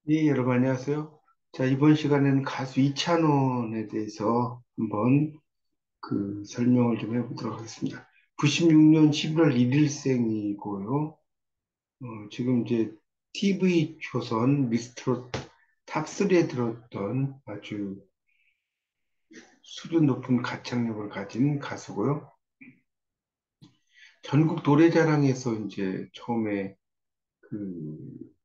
예, 여러분 안녕하세요. 자, 이번 시간에는 가수 이찬원에 대해서 한번 설명을 좀 해보도록 하겠습니다. 96년 11월 1일생이고요. 지금 이제 TV 조선 미스트롯 탑3에 들었던 아주 수준 높은 가창력을 가진 가수고요. 전국 노래자랑에서 이제 처음에 그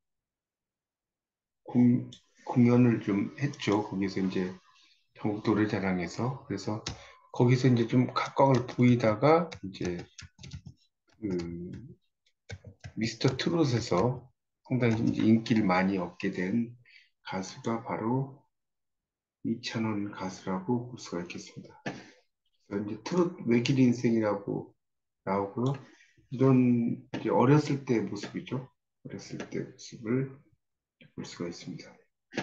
공, 공연을 좀 했죠. 거기서 이제 전국 노래자랑에서. 그래서 거기서 이제 좀 각광을 보이다가 이제 그 미스터 트롯에서 상당히 이제 인기를 많이 얻게 된 가수가 바로 이찬원 가수라고 볼 수가 있겠습니다. 그래서 이제 트롯 외길 인생이라고 나오고요. 이런 이제 어렸을 때 모습이죠. 어렸을 때 모습을 볼 수가 있습니다.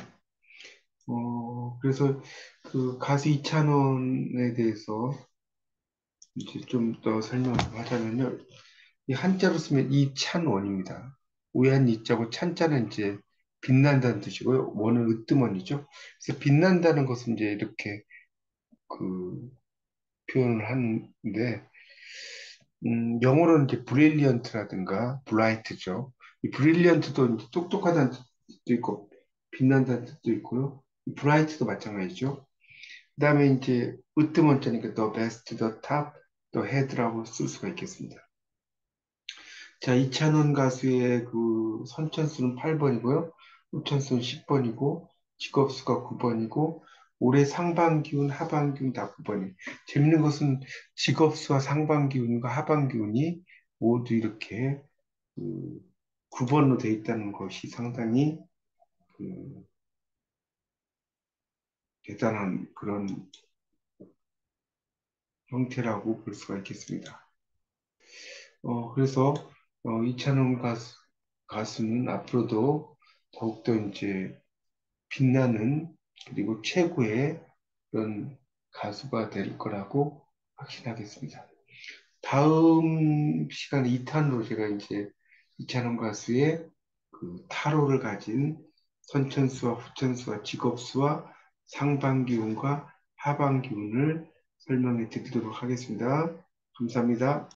그래서 그 가수 이찬원에 대해서 이제 좀 더 설명을 하자면요. 이 한자로 쓰면 이찬원입니다. 우한 이자고 찬자는 이제 빛난다는 뜻이고요. 원은 으뜸원이죠. 그래서 빛난다는 것은 이제 이렇게 그 표현을 하는데, 영어로는 이제 브릴리언트라든가 브라이트죠. 이 브릴리언트도 이제 똑똑하다는 뜻도 있고, 빛난다는 뜻도 있고요. 이 브라이트도 마찬가지죠. 그 다음에 이제 으뜸원자니까 the best, the top, the head라고 쓸 수가 있겠습니다. 자, 이찬원 가수의 그 선천수는 8번이고요. 우천수는 10번이고, 직업수가 9번이고, 올해 상반기운, 하반기운 다 9번이에요. 재밌는 것은 직업수와 상반기운과 하반기운이 모두 이렇게 그 9번으로 돼 있다는 것이 상당히 그 대단한 그런 형태라고 볼 수가 있겠습니다. 그래서 이찬원 가수는 앞으로도 더욱더 이제 빛나는 그리고 최고의 그런 가수가 될 거라고 확신하겠습니다. 다음 시간에 2탄으로 제가 이제 이찬원 가수의 그 타로를 가진 선천수와 후천수와 직업수와 상반기운과 하반기운을 설명해 드리도록 하겠습니다. 감사합니다.